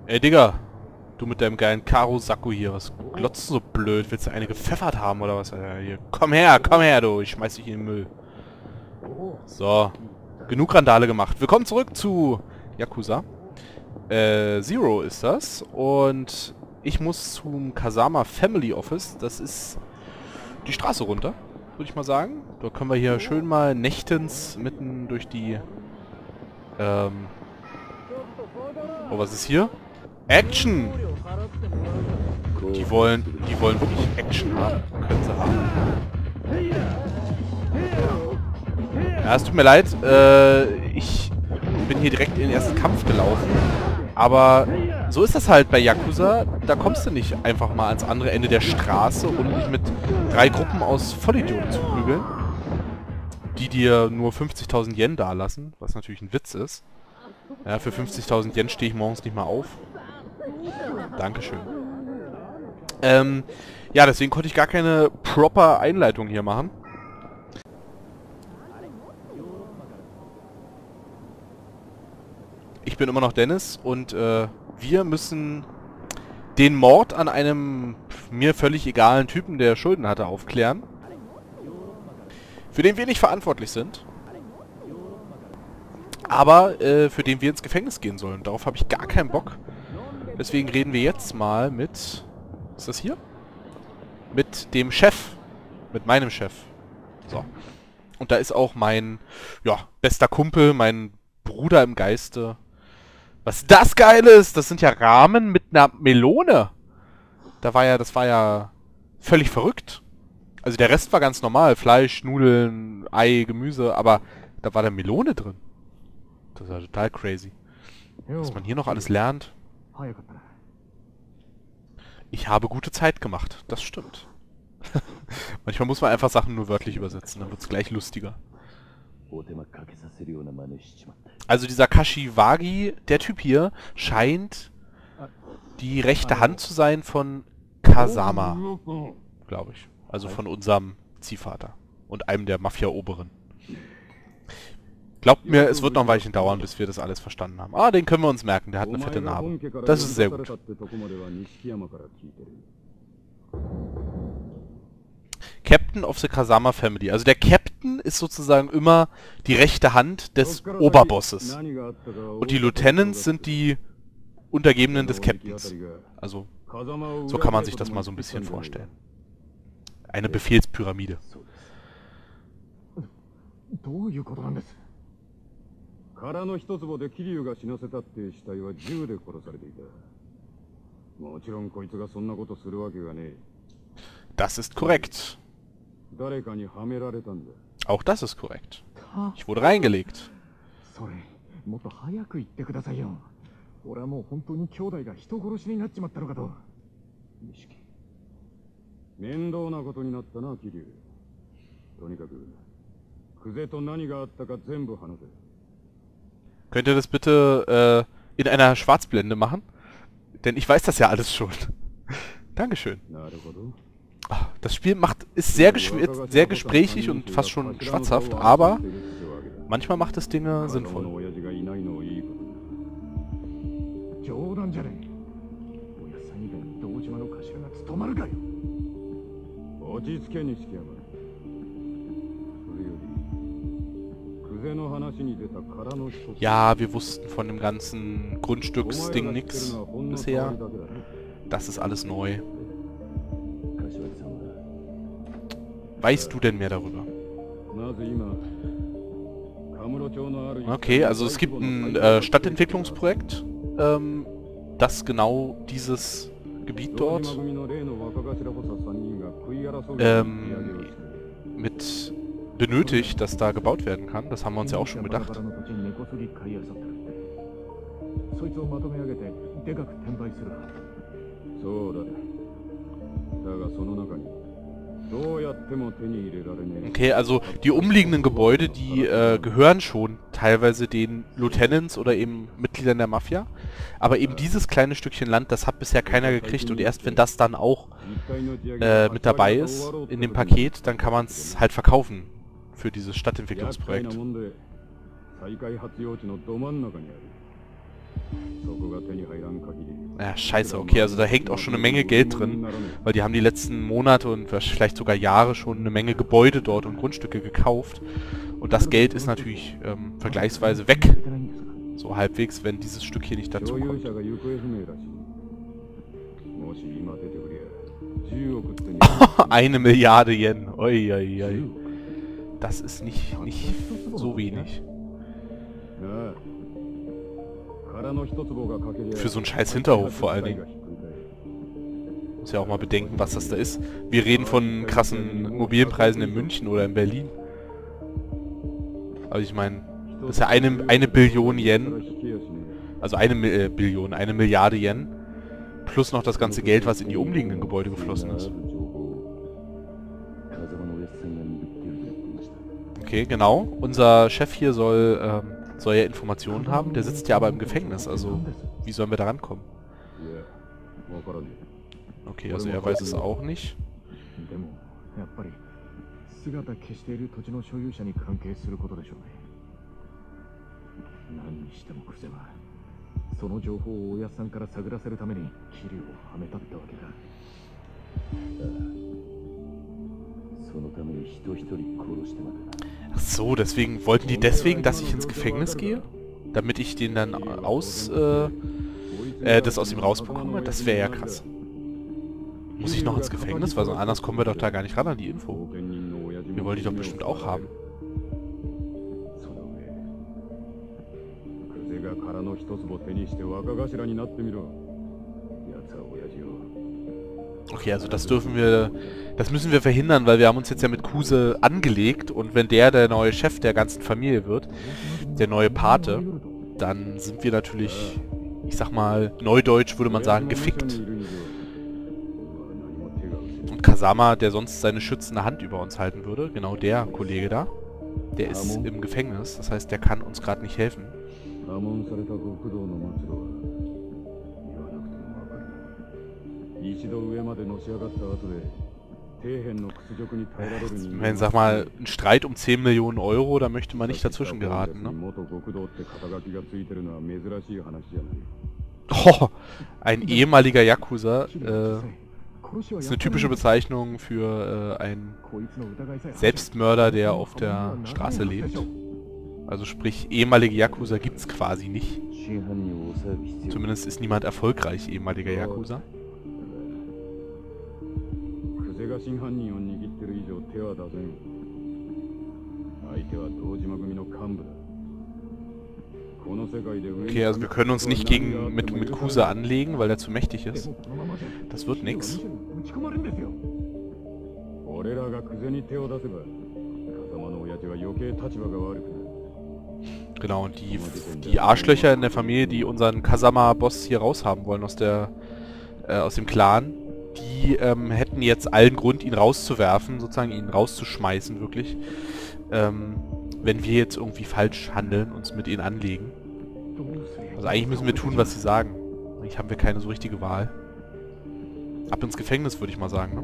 Ey, Digga. Du mit deinem geilen Karo-Sakko hier. Was glotzt so blöd? Willst du eine gepfeffert haben oder was? Ja, hier. Komm her, du. Ich schmeiß dich in den Müll. So. Genug Randale gemacht. Willkommen zurück zu Yakuza. Zero ist das. Und ich muss zum Kasama Family Office. Das ist die Straße runter, würde ich mal sagen. Da können wir hier schön mal nächtens mitten durch die... Oh, was ist hier? Action! Die wollen wirklich Action haben. Können sie haben. Ja, es tut mir leid. Ich bin hier direkt in den ersten Kampf gelaufen. Aber so ist das halt bei Yakuza. Da kommst du nicht einfach mal ans andere Ende der Straße, um dich mit 3 Gruppen aus Vollidioten zu prügeln. Die dir nur 50.000 Yen dalassen, was natürlich ein Witz ist. Ja, für 50.000 Yen stehe ich morgens nicht mal auf. Dankeschön. Ja, deswegen konnte ich gar keine proper Einleitung hier machen. Ich bin immer noch Dennis und wir müssen den Mord an einem mir völlig egalen Typen, der Schulden hatte, aufklären. Für den wir nicht verantwortlich sind. Aber für den wir ins Gefängnis gehen sollen. Darauf habe ich gar keinen Bock. Deswegen reden wir jetzt mal mit... Was ist das hier? Mit dem Chef. Mit meinem Chef. So. Und da ist auch mein, ja, bester Kumpel, mein Bruder im Geiste. Was das geil ist, das sind ja Ramen mit einer Melone. Das war ja völlig verrückt. Also der Rest war ganz normal. Fleisch, Nudeln, Ei, Gemüse, aber da war da Melone drin. Das war total crazy. Was man hier noch alles lernt. Ich habe gute Zeit gemacht. Das stimmt. Manchmal muss man einfach Sachen nur wörtlich übersetzen, dann wird es gleich lustiger. Also dieser Kashiwagi, der Typ hier, scheint die rechte Hand zu sein von Kasama, glaube ich. Also von unserem Ziehvater und einem der Mafia-Oberen. Glaubt mir, es wird noch ein Weilchen dauern, bis wir das alles verstanden haben. Ah, den können wir uns merken, der hat eine fette Narbe. Das ist sehr gut. Captain of the Kasama Family. Also der Captain ist sozusagen immer die rechte Hand des Oberbosses. Und die Lieutenants sind die Untergebenen des Captains. Also so kann man sich das mal so ein bisschen vorstellen. Eine Befehlspyramide. Das ist korrekt. Auch das ist korrekt. Ich wurde reingelegt. Könnt ihr das bitte in einer Schwarzblende machen? Denn ich weiß das ja alles schon. Dankeschön. Das Spiel ist sehr gesprächig und fast schon schwatzhaft, aber manchmal macht es Dinge sinnvoll. Ja, wir wussten von dem ganzen Grundstücksding nichts bisher. Das ist alles neu. Weißt du denn mehr darüber? Okay, also es gibt ein Stadtentwicklungsprojekt, das genau dieses Gebiet dort mit benötigt, dass da gebaut werden kann. Das haben wir uns ja auch schon gedacht. Okay, also die umliegenden Gebäude, die gehören schon teilweise den Lieutenants oder eben Mitgliedern der Mafia. Aber eben dieses kleine Stückchen Land, das hat bisher keiner gekriegt. Und erst wenn das dann auch mit dabei ist in dem Paket, dann kann man es halt verkaufen für dieses Stadtentwicklungsprojekt. Ja, scheiße, okay, also da hängt auch schon eine Menge Geld drin, weil die haben die letzten Monate und vielleicht sogar Jahre schon eine Menge Gebäude dort und Grundstücke gekauft. Und das Geld ist natürlich vergleichsweise weg, so halbwegs, wenn dieses Stück hier nicht dazu kommt. 1 Milliarde Yen, oi, oi, oi. Das ist nicht so wenig. Für so einen scheiß Hinterhof vor allen Dingen. Muss ja auch mal bedenken, was das da ist. Wir reden von krassen Immobilienpreisen in München oder in Berlin. Also ich meine, das ist ja eine Billion Yen. Also Billion, 1 Milliarde Yen. Plus noch das ganze Geld, was in die umliegenden Gebäude geflossen ist. Okay, genau. Unser Chef hier soll ja Informationen haben. Der sitzt ja aber im Gefängnis. Also, wie sollen wir da rankommen? Okay, also er weiß es auch nicht. Ach so, deswegen wollten die deswegen, dass ich ins Gefängnis gehe? Damit ich den dann das aus ihm rausbekomme? Das wäre ja krass. Muss ich noch ins Gefängnis? Weil so anders kommen wir doch da gar nicht ran an die Info. Wir wollen die doch bestimmt auch haben. Okay, also das müssen wir verhindern, weil wir haben uns jetzt ja mit Kuse angelegt und wenn der neue Chef der ganzen Familie wird, der neue Pate, dann sind wir natürlich, ich sag mal, neudeutsch würde man sagen, gefickt. Und Kasama, der sonst seine schützende Hand über uns halten würde, genau der Kollege da, der ist im Gefängnis, das heißt, der kann uns gerade nicht helfen. Ich meine, sag mal, ein Streit um 10 Millionen Euro, da möchte man nicht dazwischen geraten, ne? Oh, ein ehemaliger Yakuza, ist eine typische Bezeichnung für einen Selbstmörder, der auf der Straße lebt. Also sprich, ehemalige Yakuza gibt's quasi nicht. Zumindest ist niemand erfolgreich ehemaliger Yakuza. Okay, also wir können uns nicht mit Kuse anlegen, weil er zu mächtig ist. Das wird nix. Genau, und die Arschlöcher in der Familie, die unseren Kasama-Boss hier raushaben wollen aus dem Clan, die hätten jetzt allen Grund, ihn rauszuwerfen, sozusagen ihn rauszuschmeißen, wirklich. Wenn wir jetzt irgendwie falsch handeln, uns mit ihnen anlegen. Also eigentlich müssen wir tun, was sie sagen. Eigentlich haben wir keine so richtige Wahl. Ab ins Gefängnis, würde ich mal sagen, ne?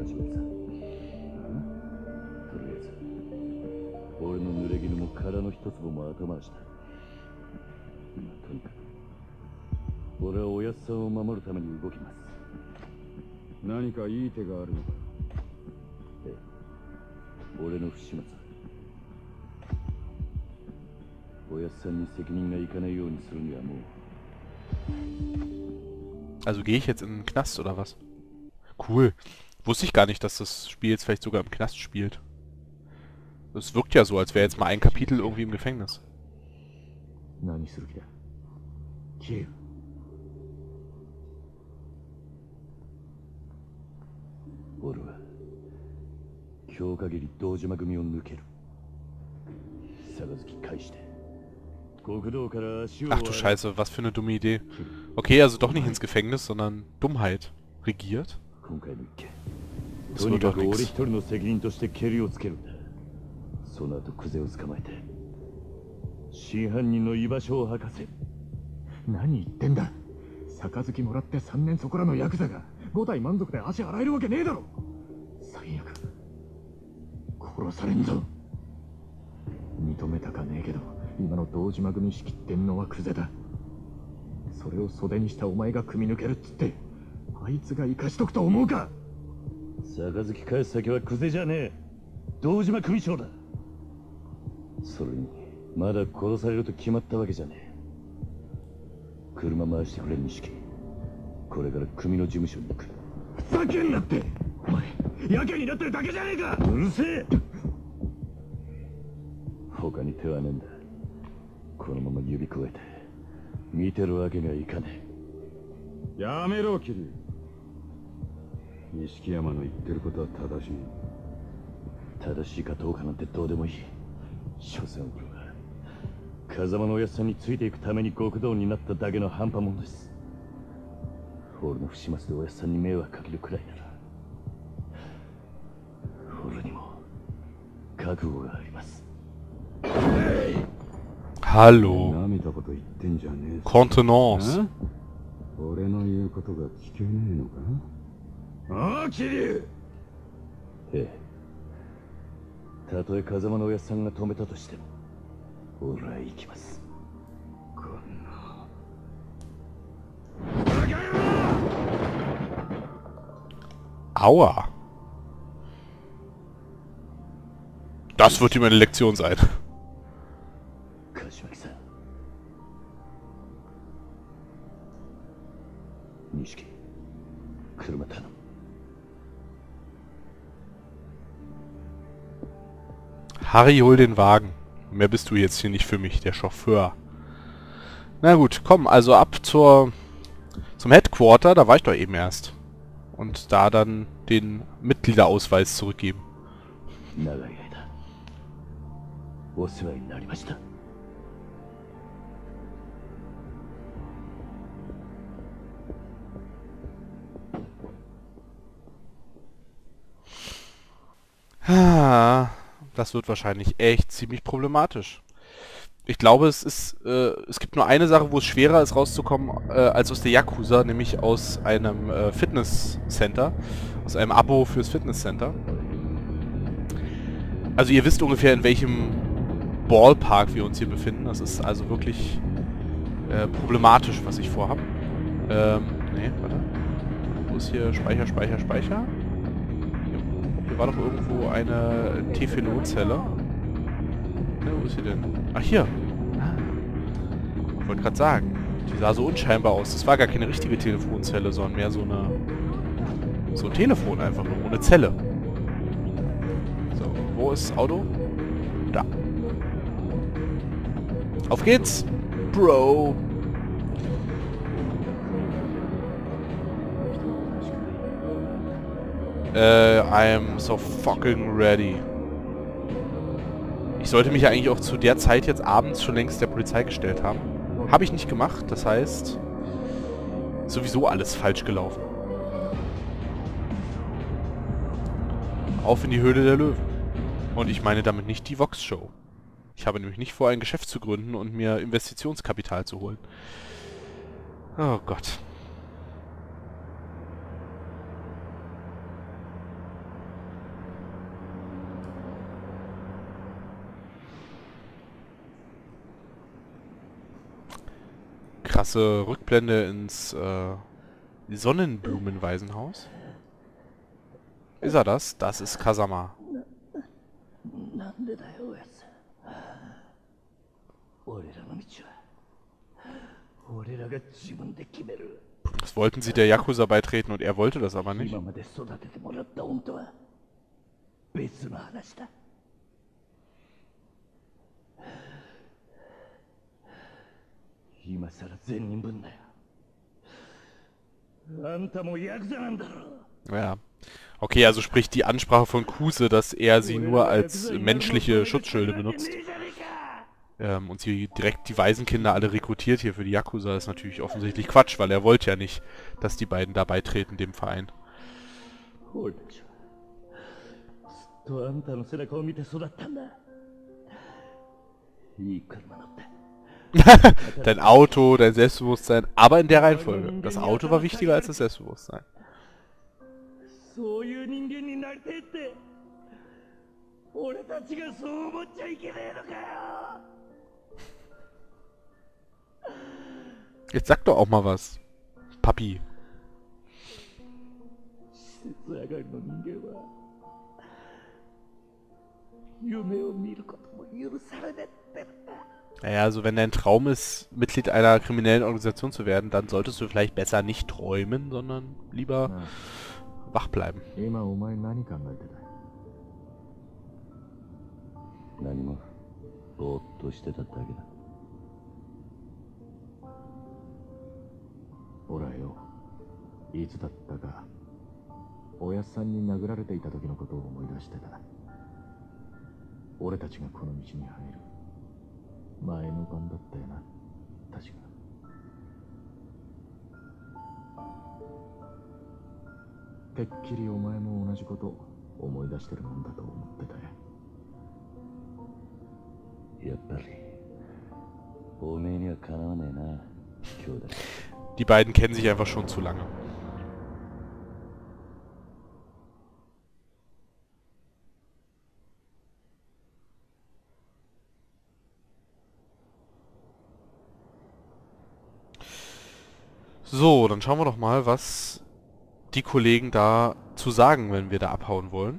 Also gehe ich jetzt in den Knast oder was? Cool. Wusste ich gar nicht, dass das Spiel jetzt vielleicht sogar im Knast spielt. Es wirkt ja so, als wäre jetzt mal ein Kapitel irgendwie im Gefängnis. Ach du Scheiße, was für eine dumme Idee. Okay, also doch nicht ins Gefängnis, sondern Dummheit regiert. Das wird doch nix. それを袖にしたお前が組み抜けるっつってあいつが生かしとくと思うか。 杯返す先は久世じゃねえ、堂島組長だ。それにまだ殺されると決まったわけじゃねえ。車回してくれ錦。これから組の事務所に行く。 ふざけんなって。お前やけになってるだけじゃねえか。 うるせえ。他に手はねえんだ。このまま指くわえて見てるわけにはいかねえ。やめろキリ。錦山の言ってることは正しい。 正しいかどうかなんてどうでもいい。所詮俺は風間のおやっさんについていくために極道になっただけの半端者です。俺の不始末でおやっさんに迷惑かけるくらいなら俺にも覚悟があります。 Hallo. なめたこと言ってんじゃねえ。 Contenance. 俺の言うことが聞けねえのか。ああ、桐生。 ええ。たとえ風間のおやっさんが止めたとしても俺は行きます。 こんな Aua. Das wird ihm eine Lektion sein. 柏木さん、錦、車頼む。 Harry, hol den Wagen. Mehr bist du jetzt hier nicht für mich, der Chauffeur. Na gut, komm, also ab zum Headquarter, da war ich doch eben erst. Und da dann den Mitgliederausweis zurückgeben. 長い間お世話になりました。 Das wird wahrscheinlich echt ziemlich problematisch. Ich glaube, es gibt nur eine Sache, wo es schwerer ist rauszukommen, als aus der Yakuza, nämlich aus einem Fitnesscenter, aus einem Abo fürs Fitnesscenter. Also ihr wisst ungefähr, in welchem Ballpark wir uns hier befinden. Das ist also wirklich problematisch, was ich vorhabe. Nee, warte. Wo ist hier Speicher? Hier war doch irgendwo eine Tephelon-Zelle. Ne, wo ist sie denn? Ach, hier. Ich wollte gerade sagen, die sah so unscheinbar aus. Das war gar keine richtige Telefonzelle, sondern mehr so ein Telefon einfach nur, ohne Zelle. So, wo ist das Auto? Da. Auf geht's, Bro. I'm so fucking ready. Ich sollte mich ja eigentlich auch zu der Zeit jetzt abends schon längst der Polizei gestellt haben. Habe ich nicht gemacht, das heißt, sowieso alles falsch gelaufen. Auf in die Höhle der Löwen. Und ich meine damit nicht die Vox-Show. Ich habe nämlich nicht vor, ein Geschäft zu gründen und mir Investitionskapital zu holen. Oh Gott. Krasse Rückblende ins Sonnenblumenwaisenhaus. Ist er das? Das ist Kazama. Das wollten sie der Yakuza beitreten und er wollte das aber nicht. Ja. Okay, also sprich die Ansprache von Kuse, dass er sie nur als menschliche Schutzschilde benutzt. Und sie direkt die Waisenkinder alle rekrutiert hier für die Yakuza, ist natürlich offensichtlich Quatsch, weil er wollte ja nicht, dass die beiden da beitreten, dem Verein. Dein Auto, dein Selbstbewusstsein, aber in der Reihenfolge. Das Auto war wichtiger als das Selbstbewusstsein. Jetzt sag doch auch mal was. Papi. 施設上がりの人間は夢を見ることも許されねってんだ。 Naja, also wenn dein Traum ist, Mitglied einer kriminellen Organisation zu werden, dann solltest du vielleicht besser nicht träumen, sondern lieber wach bleiben. 今お前何考えてた？ 何もぼーっとしてただけだ。 ほらよ、いつだったかおやっさんに殴られていた時のことを思い出してた。俺たちがこの道に入る前の晩だったよな、確か。てっきりお前も同じこと思い出してるもんだと思ってたよ。 やっぱりおめえにはかなわねえな、兄弟。 Die beiden kennen sich einfach schon zu lange. So, dann schauen wir doch mal, was die Kollegen da zu sagen, wenn wir da abhauen wollen.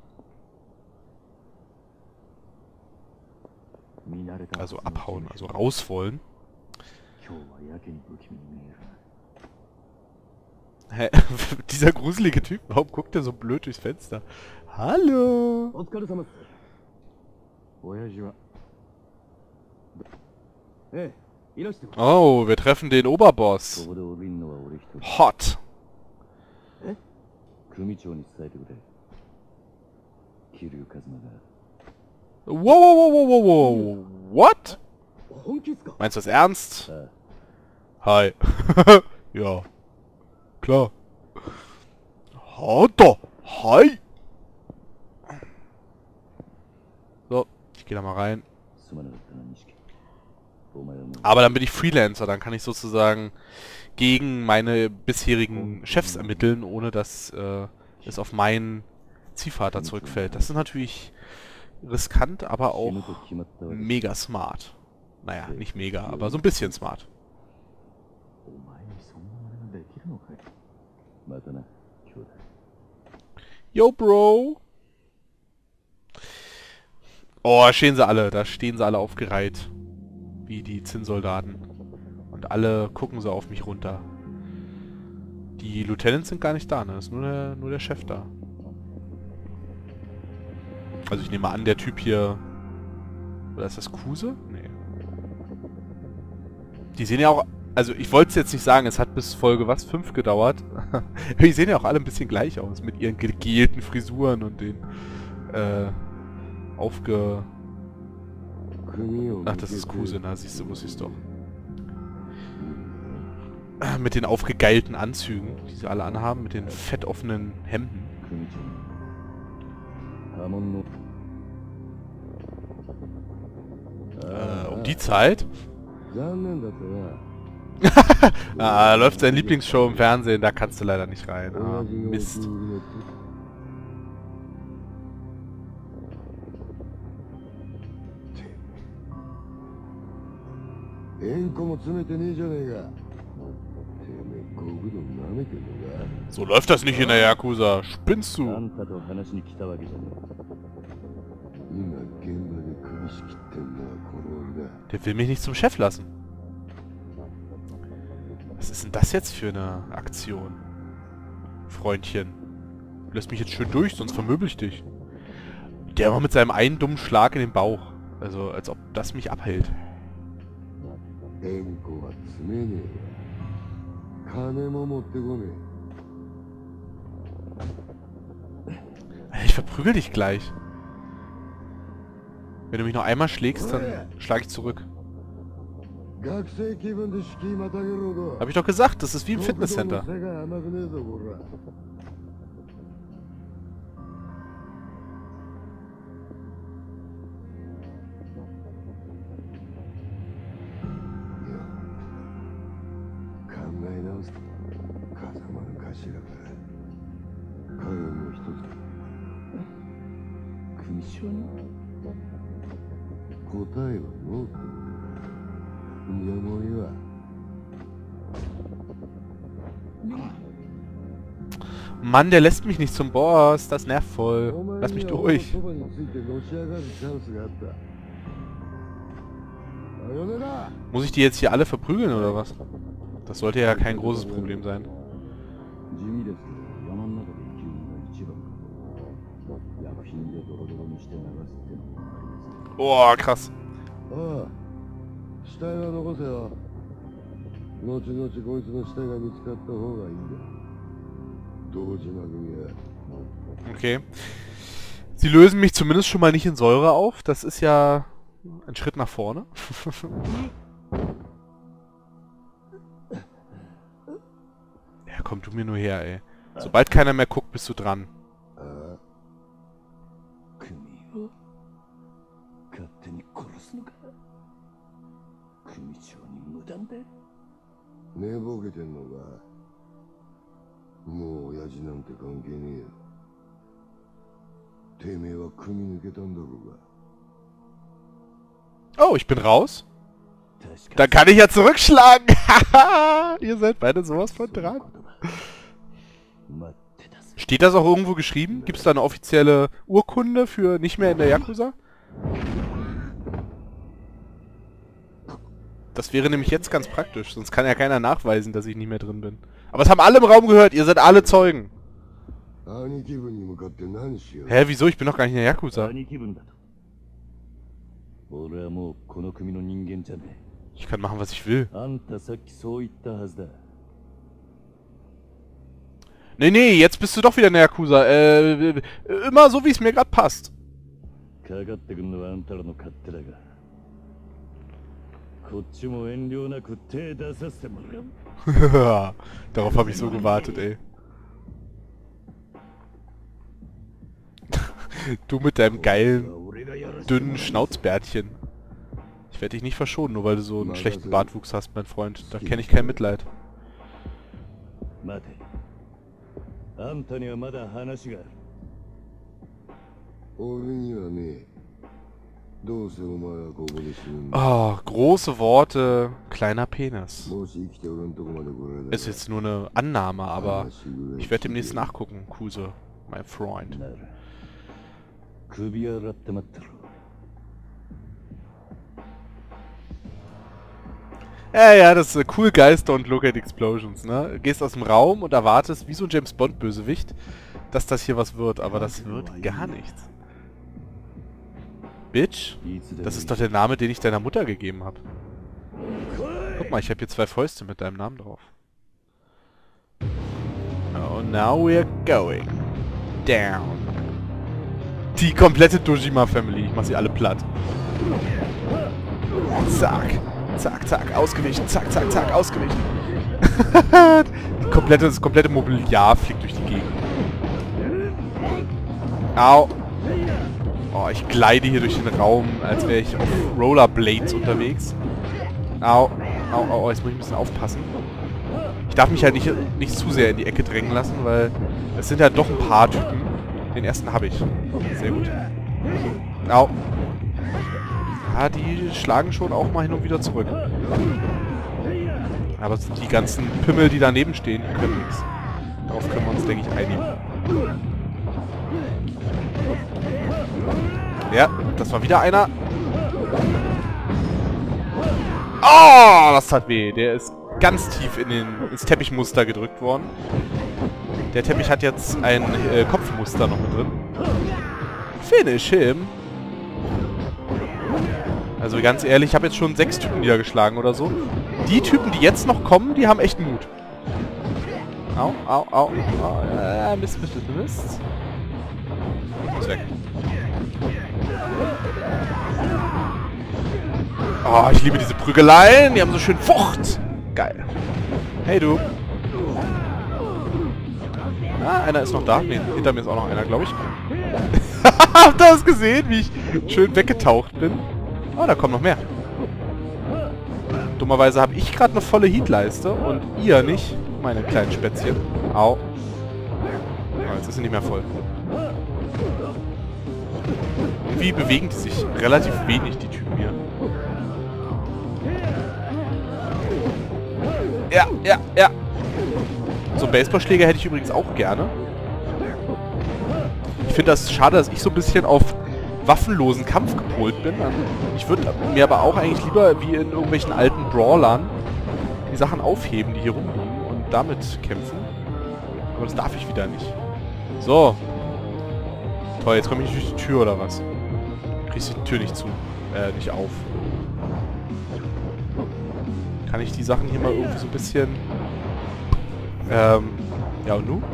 Also abhauen, also raus wollen. Hä? Dieser gruselige Typ, warum guckt er so blöd durchs Fenster? Hallo! Oh, wir treffen den Oberboss. Hot. 組長に伝えてくれ。桐生一馬が。 Wow, wow, wow, wow, wow, what? Meinst du das ernst? Hi. Ja. Klar. Hata. Hi. So, ich gehe da mal rein. Aber dann bin ich Freelancer, dann kann ich sozusagen gegen meine bisherigen Chefs ermitteln, ohne dass es auf meinen Ziehvater zurückfällt. Das ist natürlich riskant, aber auch mega smart. Naja, nicht mega, aber so ein bisschen smart. Yo, Bro! Oh, da stehen sie alle aufgereiht. Wie die Zinnsoldaten. Und alle gucken so auf mich runter. Die Lieutenants sind gar nicht da, ne? Das ist nur der Chef da. Also ich nehme an, der Typ hier... Oder ist das Kuse? Nee. Die sehen ja auch... Also ich wollte es jetzt nicht sagen, es hat bis Folge 5 gedauert. Die sehen ja auch alle ein bisschen gleich aus. Mit ihren gegelten Frisuren und den... Ach, das ist Kuse, na siehst du, wusste ich's doch. Mit den aufgegeilten Anzügen, die sie alle anhaben, mit den fettoffenen Hemden. Um die Zeit? Läuft seine Lieblingsshow im Fernsehen, da kannst du leider nicht rein. Ah, Mist. So läuft das nicht in der Yakuza. Spinnst du? Der will mich nicht zum Chef lassen. Was ist denn das jetzt für eine Aktion? Freundchen. Du lässt mich jetzt schön durch, sonst vermöbel ich dich. Der immer mit seinem einen dummen Schlag in den Bauch. Also, als ob das mich abhält. Ich verprügel dich gleich. Wenn du mich noch einmal schlägst, dann schlage ich zurück. Hab ich doch gesagt, das ist wie im Fitnesscenter. Mann, der lässt mich nicht zum Boss. Das nervt voll. Lass mich durch. Muss ich die jetzt hier alle verprügeln oder was? Das sollte ja kein großes Problem sein. Oh, krass. Okay. Sie lösen mich zumindest schon mal nicht in Säure auf. Das ist ja ein Schritt nach vorne. Ja, komm du mir nur her, ey. Sobald keiner mehr guckt, bist du dran. Oh, ich bin raus? Dann kann ich ja zurückschlagen. Ihr seid beide sowas von dran. Steht das auch irgendwo geschrieben? Gibt es da eine offizielle Urkunde für nicht mehr in der Yakuza? Das wäre nämlich jetzt ganz praktisch, sonst kann ja keiner nachweisen, dass ich nicht mehr drin bin. Aber es haben alle im Raum gehört, ihr seid alle Zeugen. Hä, wieso? Ich bin doch gar nicht in der Yakuza. Ich kann machen, was ich will. Nee, jetzt bist du doch wieder in der Yakuza. Immer so, wie es mir gerade passt. Darauf habe ich so gewartet, ey. Du mit deinem geilen, dünnen Schnauzbärtchen. Ich werde dich nicht verschonen, nur weil du so einen schlechten Bartwuchs hast, mein Freund. Da kenne ich kein Mitleid. Oh, große Worte, kleiner Penis. Ist jetzt nur eine Annahme, aber ich werde demnächst nachgucken, Kuse, mein Freund. Ja, das ist cool, guys, don't look at explosions, ne? Gehst aus dem Raum und erwartest, wie so ein James-Bond-Bösewicht, dass das hier was wird, aber das wird gar nichts. Bitch, das ist doch der Name, den ich deiner Mutter gegeben habe. Guck mal, ich habe hier 2 Fäuste mit deinem Namen drauf. Oh, now we're going down. Die komplette Dojima-Family. Ich mach sie alle platt. Zack. Zack, zack, ausgewichen. Zack, zack, zack, ausgewichen. Das komplette Mobiliar fliegt durch die Gegend. Au. Oh, ich gleite hier durch den Raum, als wäre ich auf Rollerblades unterwegs. Au. Au, jetzt muss ich ein bisschen aufpassen. Ich darf mich halt nicht zu sehr in die Ecke drängen lassen, weil es sind ja doch ein paar Typen. Den ersten habe ich. Sehr gut. Au. Ja, die schlagen schon auch mal hin und wieder zurück. Aber die ganzen Pimmel, die daneben stehen, die können nichts. Darauf können wir uns, denke ich, einigen. Ja, das war wieder einer. Oh, das tat weh. Der ist ganz tief ins Teppichmuster gedrückt worden. Der Teppich hat jetzt ein Kopfmuster noch mit drin. Finish him. Also ganz ehrlich, ich habe jetzt schon 6 Typen niedergeschlagen oder so. Die Typen, die jetzt noch kommen, die haben echt Mut. Au, au, au. Mist. Ist weg. Oh, ich liebe diese Prügeleien. Die haben so schön Wucht. Geil. Hey, du. Ah, einer ist noch da. Ne, hinter mir ist auch noch einer, glaube ich. Habt ihr das gesehen, wie ich schön weggetaucht bin? Oh, da kommen noch mehr. Dummerweise habe ich gerade eine volle Heatleiste und ihr nicht, meine kleinen Spätzchen. Au. Oh, jetzt ist sie nicht mehr voll. Irgendwie bewegen die sich relativ wenig, die Typen hier. Ja. So einen Baseballschläger hätte ich übrigens auch gerne. Ich finde das schade, dass ich so ein bisschen auf waffenlosen Kampf gepolt bin. Ich würde mir aber auch eigentlich lieber wie in irgendwelchen alten Brawlern die Sachen aufheben, die hier rumliegen und damit kämpfen. Aber das darf ich wieder nicht. So. Toll, jetzt komme ich durch die Tür oder was? Kriegst du die Tür nicht zu. Nicht auf. Kann ich die Sachen hier mal irgendwie so ein bisschen... ja und nun?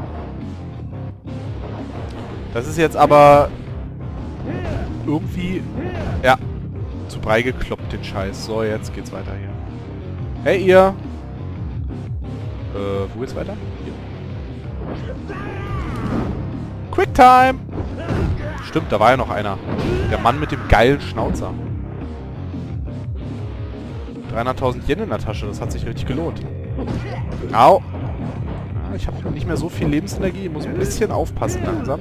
Das ist jetzt aber... irgendwie... Ja. Zu Brei gekloppt, den Scheiß. So, jetzt geht's weiter hier. Hey, ihr! Wo geht's weiter? Hier. Quicktime! Stimmt, da war ja noch einer. Der Mann mit dem geilen Schnauzer. 300.000 Yen in der Tasche, das hat sich richtig gelohnt. Au! Ja, ich habe nicht mehr so viel Lebensenergie, ich muss ein bisschen aufpassen langsam.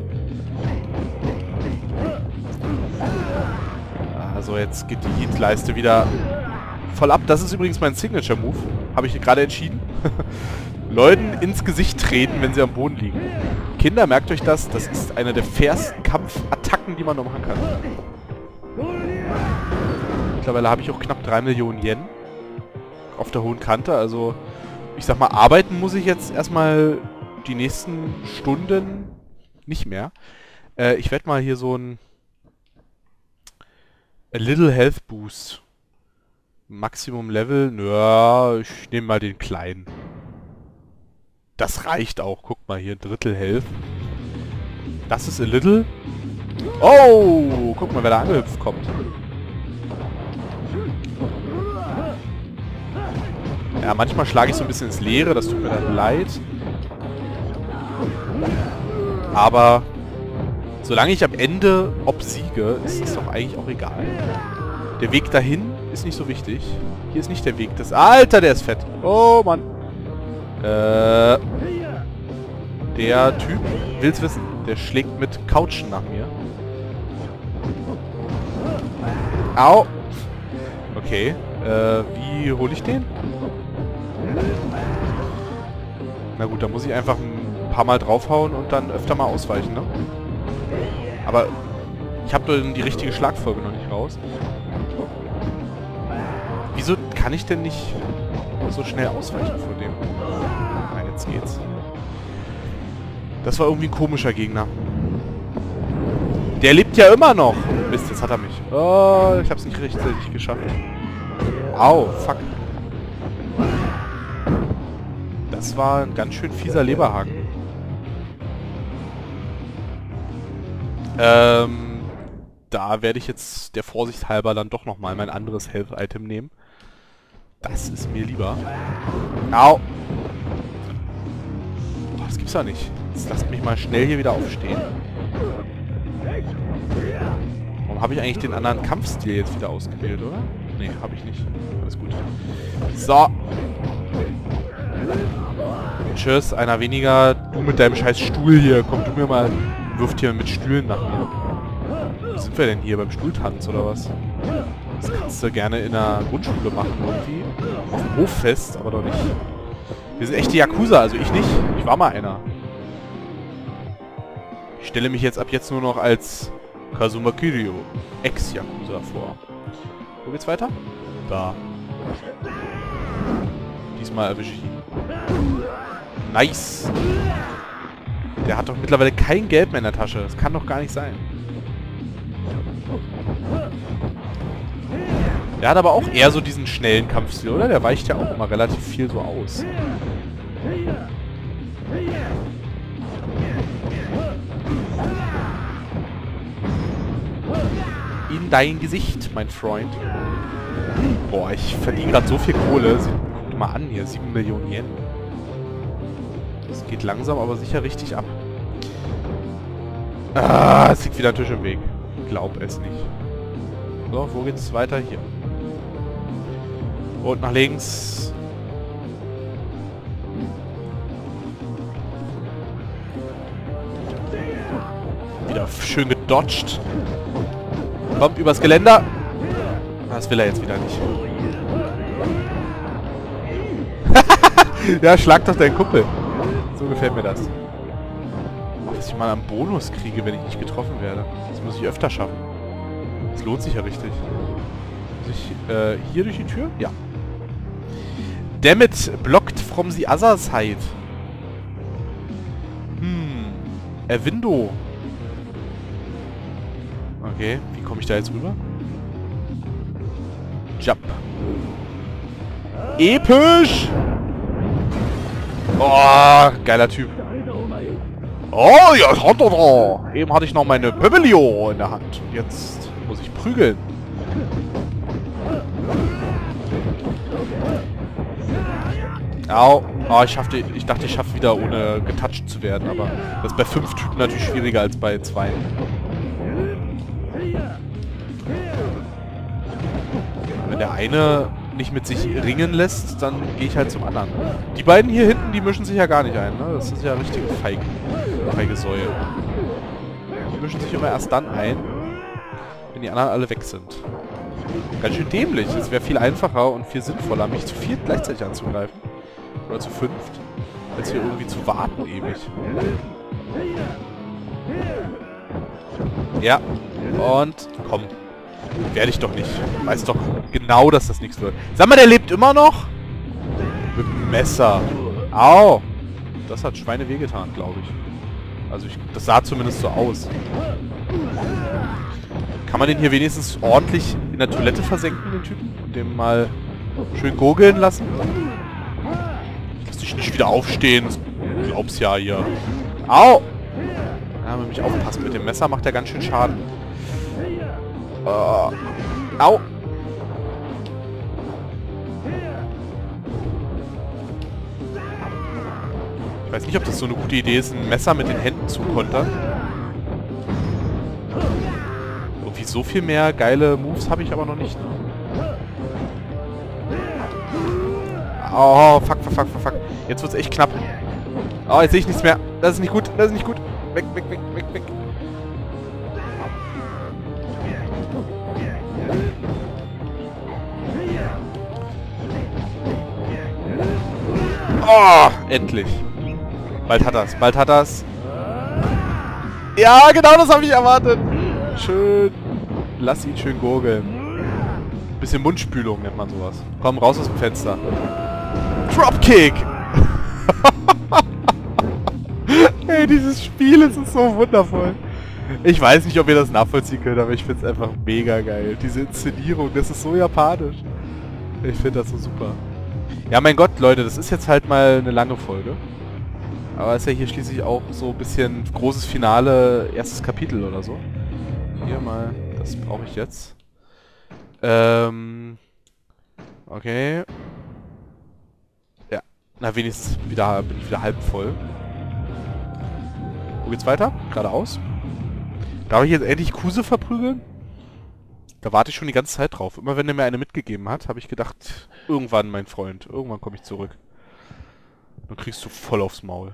Also jetzt geht die Heat-Leiste wieder voll ab. Das ist übrigens mein Signature-Move. Habe ich gerade entschieden. Leuten ins Gesicht treten, wenn sie am Boden liegen. Kinder, merkt euch das. Das ist eine der fairsten Kampfattacken, die man nur machen kann. Mittlerweile habe ich auch knapp 3 Millionen Yen auf der hohen Kante. Also, ich sag mal, arbeiten muss ich jetzt erstmal die nächsten Stunden nicht mehr. Ich werde mal hier so ein A Little Health Boost. Maximum Level. Nö, ich nehme mal den kleinen. Das reicht auch. Guck mal hier, Drittel Health. Das ist a little. Oh, guck mal, wer da angehüpft kommt. Ja, manchmal schlage ich so ein bisschen ins Leere. Das tut mir dann leid. Aber solange ich am Ende obsiege, ist das doch eigentlich auch egal. Der Weg dahin ist nicht so wichtig. Hier ist nicht der Weg des... Alter, der ist fett. Oh, Mann. Der Typ, will's wissen, der schlägt mit Couchen nach mir. Au. Okay, wie hole ich den? Na gut, da muss ich einfach ein paar Mal draufhauen und dann öfter mal ausweichen, ne? Aber ich habe die richtige Schlagfolge noch nicht raus. Wieso kann ich denn nicht so schnell ausweichen vor dem? Na, jetzt geht's. Das war irgendwie ein komischer Gegner. Der lebt ja immer noch. Mist, jetzt hat er mich. Oh, ich hab's nicht richtig geschafft. Au, fuck. Das war ein ganz schön fieser Leberhaken. Da werde ich jetzt der Vorsicht halber dann doch nochmal mein anderes Health-Item nehmen. Das ist mir lieber. Au! Boah, das gibt's ja nicht. Jetzt lasst mich mal schnell hier wieder aufstehen. Warum habe ich eigentlich den anderen Kampfstil jetzt wieder ausgewählt, oder? Nee, habe ich nicht. Alles gut. So. Tschüss, einer weniger. Du mit deinem scheiß Stuhl hier. Komm du mir mal. Wirft hier mit Stühlen nach mir. Wo sind wir denn hier? Beim Stuhltanz oder was? Das kannst du gerne in der Grundschule machen irgendwie. Auf dem Hoffest, aber doch nicht. Wir sind echte Yakuza, also ich nicht. Ich war mal einer. Ich stelle mich jetzt ab jetzt nur noch als Kazuma Kiryu, Ex-Yakuza vor. Wo geht's weiter? Da. Diesmal erwische ich ihn. Nice. Der hat doch mittlerweile kein Geld mehr in der Tasche. Das kann doch gar nicht sein. Der hat aber auch eher so diesen schnellen Kampfstil, oder? Der weicht ja auch immer relativ viel so aus. In dein Gesicht, mein Freund. Boah, ich verdiene gerade so viel Kohle. Guck mal an hier, 7 Millionen Yen. Das geht langsam, aber sicher richtig ab. Ah, es liegt wieder ein Tisch im Weg. Glaub es nicht. So, wo geht's weiter? Hier. Und nach links. Wieder schön gedodged. Kommt übers Geländer. Das will er jetzt wieder nicht. Ja, schlag doch deinen Kumpel. So gefällt mir das. Dass ich mal einen Bonus kriege, wenn ich nicht getroffen werde. Das muss ich öfter schaffen. Das lohnt sich ja richtig. Muss ich hier durch die Tür? Ja. Dammit, blocked from the other side. Window. Okay, wie komme ich da jetzt rüber? Jump. Episch! Oh, geiler Typ. Oh, ja, da. Eben hatte ich noch meine Pöbelio in der Hand. Jetzt muss ich prügeln. Au. Oh, ich dachte, ich schaffe wieder ohne getoucht zu werden, aber das ist bei 5 Typen natürlich schwieriger als bei 2. Wenn der eine nicht mit sich ringen lässt, dann gehe ich halt zum anderen. Die beiden hier hinten, die mischen sich ja gar nicht ein, ne? Das ist ja richtige feige Säue. Die mischen sich immer erst dann ein, wenn die anderen alle weg sind. Ganz schön dämlich. Es wäre viel einfacher und viel sinnvoller, mich zu 4 gleichzeitig anzugreifen. Oder zu 5. Als hier irgendwie zu warten ewig. Ja. Und komm. Werde ich doch nicht. Weiß doch genau, dass das nichts wird. Sag mal, der lebt immer noch? Mit dem Messer. Au. Das hat Schweine wehgetan, glaube ich. Also das sah zumindest so aus. Kann man den hier wenigstens ordentlich in der Toilette versenken, den Typen? Und dem mal schön gurgeln lassen? Ich lass dich nicht wieder aufstehen. Du glaubst ja hier. Au! Ja, wenn man mich aufpasst mit dem Messer, macht er ganz schön Schaden. Au! Ich weiß nicht, ob das so eine gute Idee ist, ein Messer mit den Händen zu kontern. Irgendwie so viel mehr geile Moves habe ich aber noch nicht. Oh, fuck. Jetzt wird's echt knapp. Oh, jetzt sehe ich nichts mehr. Das ist nicht gut, Weg. Oh, endlich. Bald hat er's. Ja, genau das habe ich erwartet. Schön. Lass ihn schön gurgeln. Bisschen Mundspülung nennt man sowas. Komm, raus aus dem Fenster. Dropkick! Ey, dieses Spiel, es ist so wundervoll. Ich weiß nicht, ob ihr das nachvollziehen könnt, aber ich finde es einfach mega geil. Diese Inszenierung, das ist so japanisch. Ich finde das so super. Ja, mein Gott, Leute, das ist jetzt halt mal eine lange Folge. Aber ist ja hier schließlich auch so ein bisschen großes Finale, erstes Kapitel oder so. Hier mal, das brauche ich jetzt. Okay. Ja, na wenigstens bin ich wieder halb voll. Wo geht's weiter? Geradeaus. Darf ich jetzt endlich Kuse verprügeln? Da warte ich schon die ganze Zeit drauf. Immer wenn er mir eine mitgegeben hat, habe ich gedacht, irgendwann, mein Freund, irgendwann komme ich zurück. Dann kriegst du voll aufs Maul.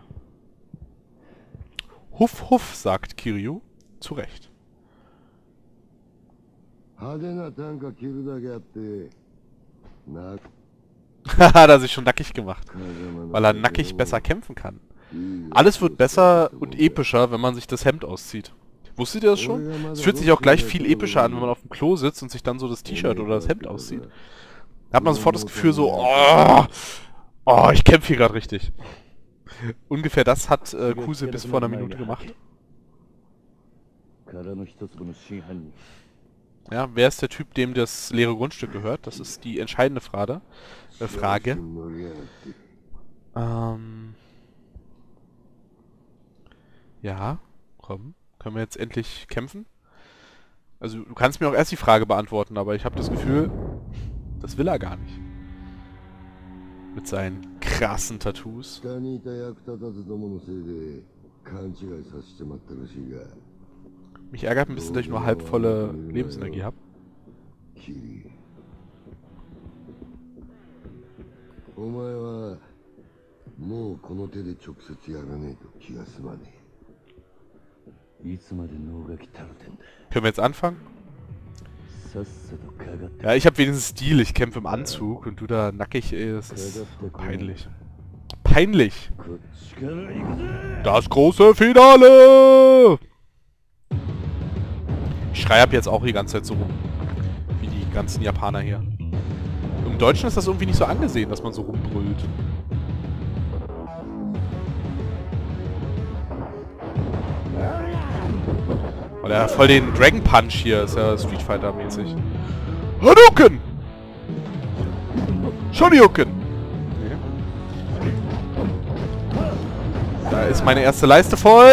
Huff, huff, sagt Kiryu. Zu Recht. Haha, hat er sich schon nackig gemacht. Weil er nackig besser kämpfen kann. Alles wird besser und epischer, wenn man sich das Hemd auszieht. Wusstet ihr das schon? Es fühlt sich auch gleich viel epischer an, wenn man auf dem Klo sitzt und sich dann so das T-Shirt oder das Hemd auszieht. Da hat man sofort das Gefühl so, oh, ich kämpfe hier gerade richtig. Ungefähr das hat Kuse bis vor einer Minute gemacht. Ja, wer ist der Typ, dem das leere Grundstück gehört? Das ist die entscheidende Frage. Ja, komm. Können wir jetzt endlich kämpfen? Also, du kannst mir auch erst die Frage beantworten, aber ich habe das Gefühl, das will er gar nicht. Mit seinen krassen Tattoos. Mich ärgert ein bisschen, dass ich nur halbvolle Lebensenergie habe. Können wir jetzt anfangen? Ja, ich habe wenigstens Stil. Ich kämpfe im Anzug und du da nackig, ey, das ist peinlich. peinlich. こっちから行くぜ。 Das große Finale! Ich schreie ab jetzt auch die ganze Zeit so rum. Wie die ganzen Japaner hier. Im Deutschen ist das irgendwie nicht so angesehen, dass man so rumbrüllt. Oder voll den Dragon Punch hier, ist ja Street Fighter mäßig. Hadouken! Shoryuken! Da ist meine erste Leiste voll.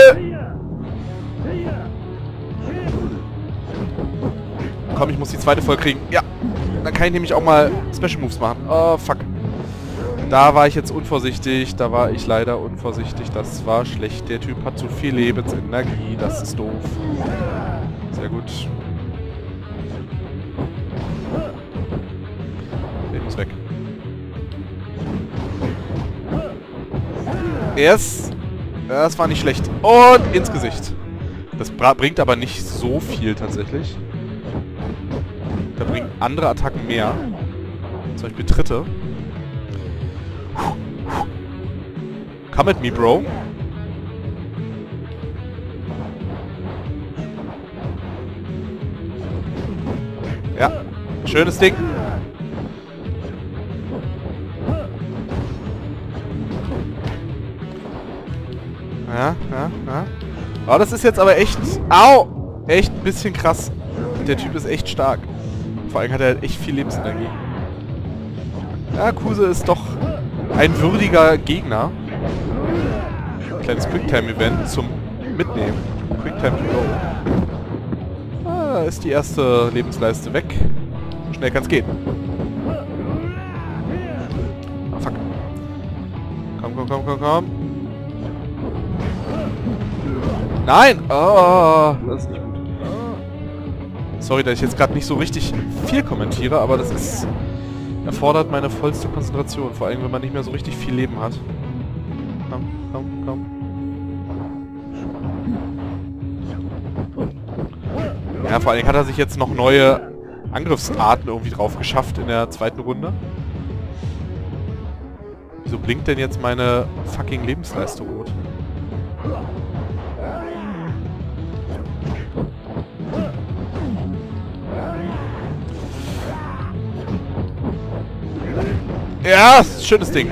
Komm, ich muss die zweite voll kriegen. Ja, dann kann ich nämlich auch mal Special Moves machen. Oh, fuck. Da war ich jetzt unvorsichtig. Da war ich leider unvorsichtig. Das war schlecht. Der Typ hat zu viel Lebensenergie. Das ist doof. Sehr gut. Ich muss weg. Yes. Das war nicht schlecht. Und ins Gesicht. Das bringt aber nicht so viel tatsächlich. Da bringen andere Attacken mehr. Zum Beispiel Tritte. Come at me, Bro. Ja, schönes Ding. Ja. Oh, das ist jetzt aber echt... Au! Echt ein bisschen krass. Der Typ ist echt stark. Vor allem hat er halt echt viel Lebensenergie. Ja, Kuse ist doch ein würdiger Gegner. Kleines Quicktime-Event zum Mitnehmen. Quicktime to go. Ah, da ist die erste Lebensleiste weg. So schnell kann es gehen. Ah, fuck. Komm. Nein! Oh, das ist nicht gut. Sorry, dass ich jetzt gerade nicht so richtig viel kommentiere, aber das ist... erfordert meine vollste Konzentration. Vor allem, wenn man nicht mehr so richtig viel Leben hat. Komm. Ja, vor allem hat er sich jetzt noch neue Angriffsarten irgendwie drauf geschafft in der zweiten Runde. Wieso blinkt denn jetzt meine fucking Lebensleiste rot? Ja, schönes Ding.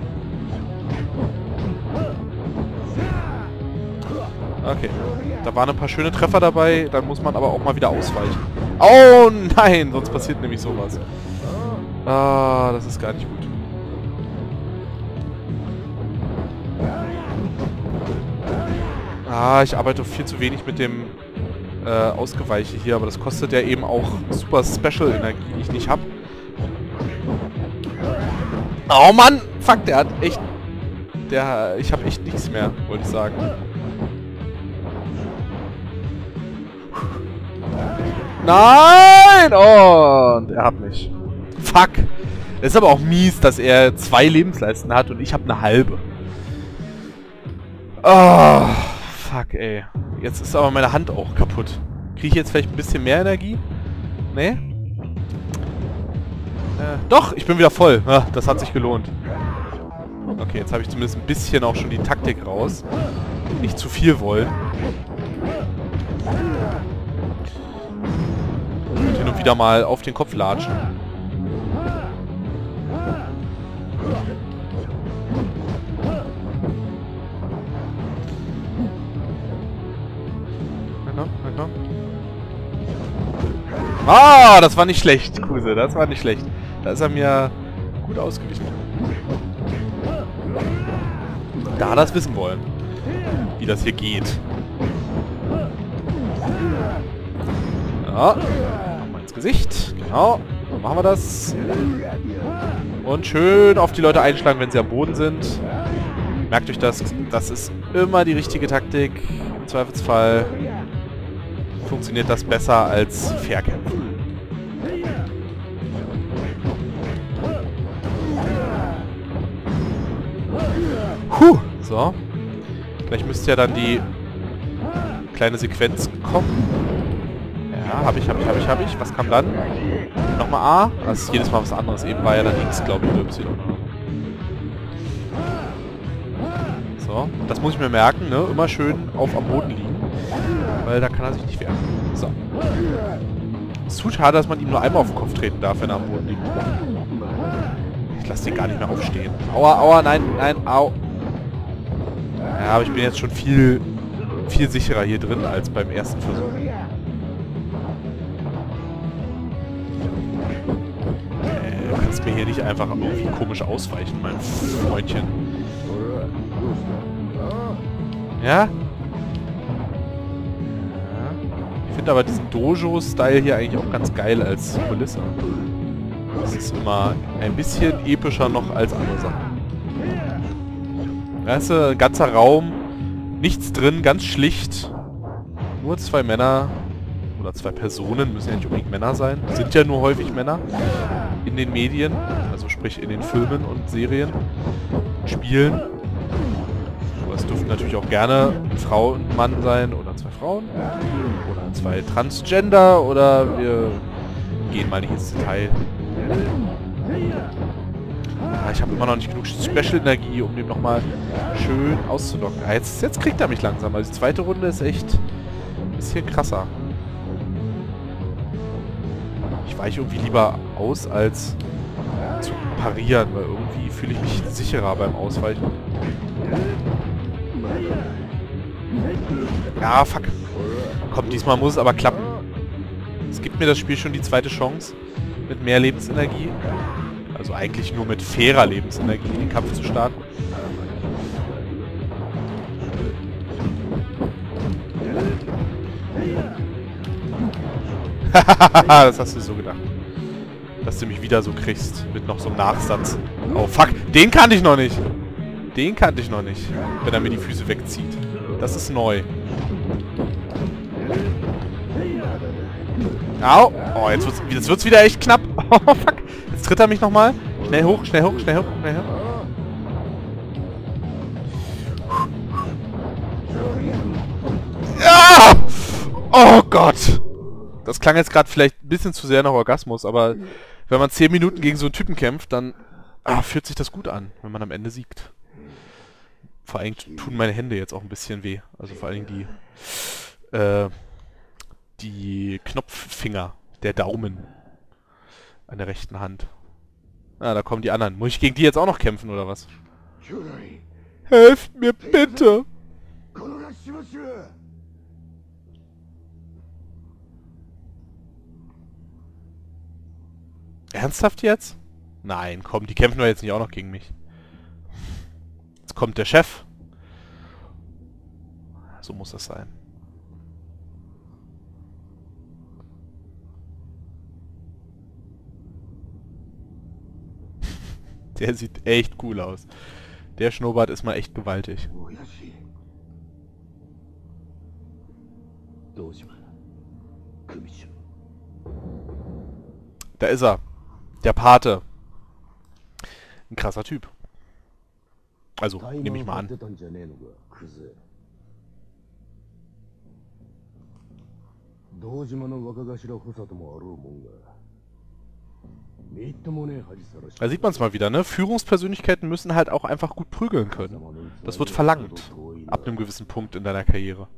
Okay. Da waren ein paar schöne Treffer dabei, dann muss man aber auch mal wieder ausweichen. Oh nein, sonst passiert nämlich sowas. Ah, das ist gar nicht gut. Ah, ich arbeite viel zu wenig mit dem Ausgeweiche hier, aber das kostet ja eben auch super Special-Energie, die ich nicht habe. Oh Mann! Fuck, der hat echt... Ich habe echt nichts mehr, wollte ich sagen. Nein! Und er hat mich. Fuck! Es ist aber auch mies, dass er 2 Lebensleisten hat und ich habe eine halbe. Oh, fuck, ey. Jetzt ist aber meine Hand auch kaputt. Kriege ich jetzt vielleicht ein bisschen mehr Energie? Nee? Doch, ich bin wieder voll. Ja, das hat sich gelohnt. Okay, jetzt habe ich zumindest ein bisschen auch schon die Taktik raus. Nicht zu viel wollen. Und hin und wieder mal auf den Kopf latschen. Na komm. Ah, das war nicht schlecht, Kuse. Das war nicht schlecht. Da ist er mir gut ausgewichen. Da das wissen wollen, wie das hier geht. Ja, mal ins Gesicht. Genau. So machen wir das. Und schön auf die Leute einschlagen, wenn sie am Boden sind. Merkt euch das. Das ist immer die richtige Taktik. Im Zweifelsfall funktioniert das besser als Fairkämpfen. So. Gleich müsste ja dann die kleine Sequenz kommen. Ja, hab ich. Was kam dann? Nochmal A. Das ist jedes Mal was anderes. Eben war ja dann X, glaube ich, oder Y. So, das muss ich mir merken, ne? Immer schön am Boden liegen. Weil da kann er sich nicht wehren. So. Es ist zu schade, dass man ihm nur einmal auf den Kopf treten darf, wenn er am Boden liegt. Ich lasse den gar nicht mehr aufstehen. Aua, aua, nein, nein, au. Ja, aber ich bin jetzt schon viel sicherer hier drin als beim ersten Versuch. Du kannst mir hier nicht einfach irgendwie komisch ausweichen, mein Freundchen. Ja? Ich finde aber diesen Dojo-Style hier eigentlich auch ganz geil als Kulisse. Das ist immer ein bisschen epischer noch als andere Sachen. Weißt du, ein ganzer Raum, nichts drin, ganz schlicht. Nur 2 Männer oder 2 Personen, müssen ja nicht unbedingt Männer sein. Sind ja nur häufig Männer in den Medien, also sprich in den Filmen und Serien, Spielen. Aber es dürften natürlich auch gerne eine Frau und ein Mann sein oder 2 Frauen oder 2 Transgender oder wir gehen mal nicht ins Detail. Ja, ich habe immer noch nicht genug Special-Energie, um den nochmal schön auszulocken. Ja, jetzt kriegt er mich langsam. Also die zweite Runde ist echt ein bisschen krasser. Ich weiche irgendwie lieber aus, als zu parieren, weil irgendwie fühle ich mich sicherer beim Ausweichen. Ja, fuck. Komm, diesmal muss es aber klappen. Es gibt mir das Spiel schon die zweite Chance, mit mehr Lebensenergie, also eigentlich nur mit fairer Lebensenergie in den Kampf zu starten. Hahaha, das hast du so gedacht. Dass du mich wieder so kriegst, mit noch so einem Nachsatz. Oh fuck, den kannte ich noch nicht. Den kannte ich noch nicht, wenn er mir die Füße wegzieht. Das ist neu. Au! Oh, jetzt wird's wieder echt knapp. Oh, fuck. Jetzt tritt er mich nochmal. Schnell hoch, schnell hoch, schnell hoch, schnell hoch. Ja! Oh Gott! Das klang jetzt gerade vielleicht ein bisschen zu sehr nach Orgasmus, aber wenn man 10 Minuten gegen so einen Typen kämpft, dann fühlt sich das gut an, wenn man am Ende siegt. Vor allem tun meine Hände jetzt auch ein bisschen weh. Also vor allem die Knopffinger, der Daumen an der rechten Hand. Ah, da kommen die anderen. Muss ich gegen die jetzt auch noch kämpfen, oder was? Helft mir bitte! Ernsthaft jetzt? Nein, komm, die kämpfen doch jetzt nicht auch noch gegen mich. Jetzt kommt der Chef. So muss das sein. Der sieht echt cool aus. Der Schnurrbart ist mal echt gewaltig. Da ist er. Der Pate. Ein krasser Typ. Also, nehme ich mal an. Da sieht man es mal wieder, ne? Führungspersönlichkeiten müssen halt auch einfach gut prügeln können. Das wird verlangt. Ab einem gewissen Punkt in deiner Karriere.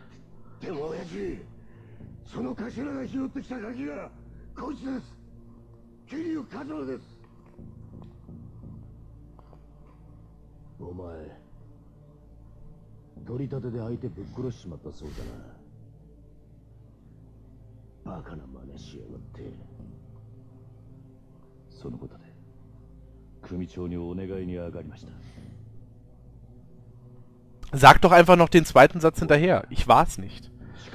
Sag doch einfach noch den zweiten Satz hinterher. Ich war's nicht.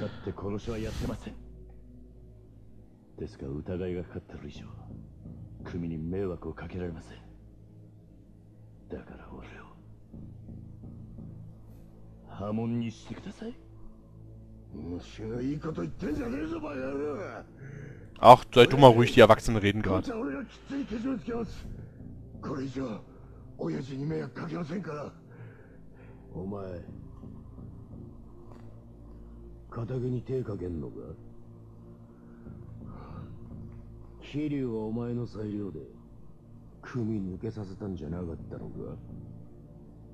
Ach, sei du mal ruhig, die Erwachsenen reden gerade.